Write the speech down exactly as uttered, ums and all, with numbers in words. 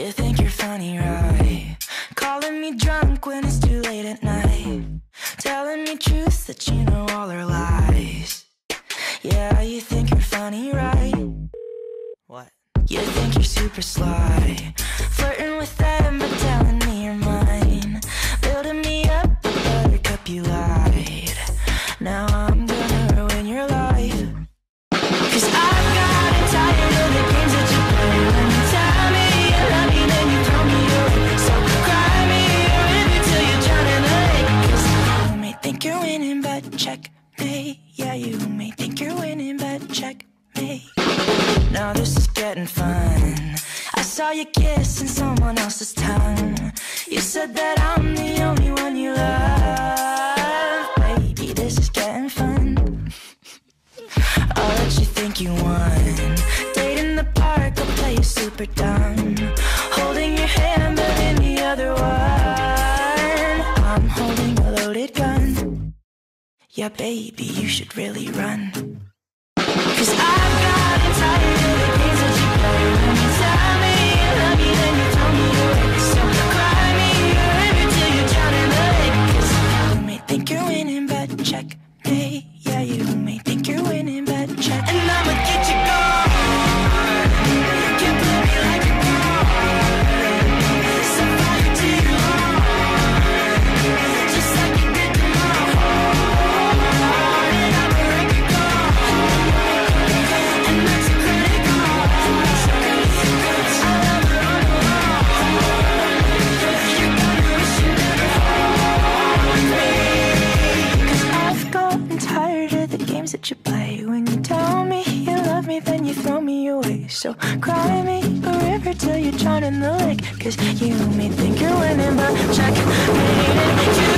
You think you're funny, right? Calling me drunk when it's too late at night, telling me truths that you know all are lies. Yeah, you think you're funny, right? What? You think you're super sly, flirting with them but telling me you're mine, building me up but buttercup you lied. Now I'm gonna ruin your life, 'cause I've gotten tired of the games that you play. When you tell me you love me, then you throw me away. So cry me a river till you drown in the lake, 'cause you may think you're winning but checkmate. Yeah, you may think you're winning but checkmate. Now this is getting fun. I saw you kissing someone else's tongue. You said that I'm the only one you love. Baby, this is getting fun. I'll let you think you won. Date in the park, I'll play you super dumb, holding your hand but in the other one I'm holding a loaded gun. Yeah, baby, you should really run, 'cause I've gotten tired of the games that you play. When you tell me you love me, then you throw me away. So cry me a river till you drown in the lake, 'cause you may think you're winning but checkmate. Yeah, you may think you're winning but check. And I'ma get you gone. You play me like a pawn, set fire to your heart, just like you did to my heart. And I'ma break it gone, and that's a credit card. I love her on the wall. You're gonna wish you never fought with me, 'cause I've gotten tired of the games that you play. When you tell me you love me, then you throw me away. So cry me a river till you drown in the lake, 'cause you may think you're winning but checkmate.